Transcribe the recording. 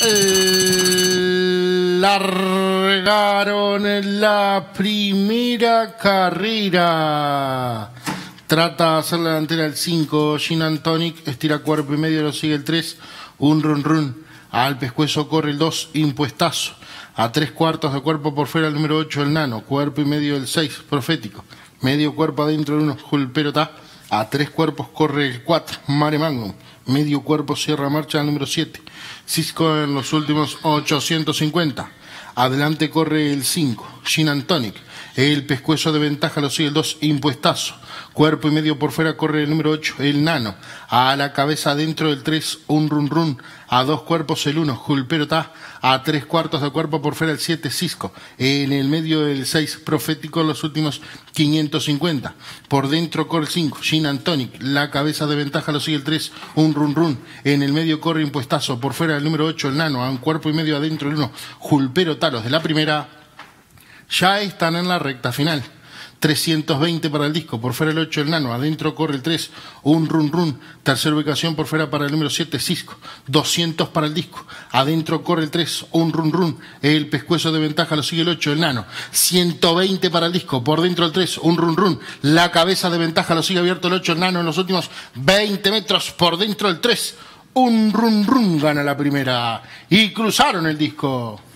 Largaron en la primera carrera. Trata de hacer la delantera el 5, Gin and Tonic, estira cuerpo y medio, lo sigue el 3, un run run. Al pescuezo corre el 2, impuestazo. A 3/4 de cuerpo por fuera el número 8, el Nano, cuerpo y medio el 6, Profético. Medio cuerpo adentro el 1, Julperotá. A 3 cuerpos corre el 4, Mare Magnum. Medio cuerpo cierra marcha el número 7, Cisco en los últimos 850. Adelante corre el 5, Gin and Tonic. El pescuezo de ventaja lo sigue el 2, impuestazo. Cuerpo y medio por fuera corre el número 8, el Nano. A la cabeza adentro del 3, un run run. A 2 cuerpos el 1, Julperotá. A 3/4 de cuerpo por fuera el 7, Cisco. En el medio del 6, Profético en los últimos 550. Por dentro corre el 5, Gin and Tonic. La cabeza de ventaja lo sigue el 3, un run run. En el medio corre impuestazo. Por fuera el número 8, el Nano. A un cuerpo y medio adentro el 1, Julperotá. Los de la primera ya están en la recta final. 320 para el disco, por fuera el 8 el Nano, adentro corre el 3, un run run. Tercera ubicación por fuera para el número 7, Cisco. 200 para el disco, adentro corre el 3, un run run. El pescuezo de ventaja lo sigue el 8, el Nano. 120 para el disco, por dentro el 3, un run run. La cabeza de ventaja lo sigue abierto el 8, el Nano en los últimos 20 metros, por dentro el 3, un run run. Gana la primera y cruzaron el disco.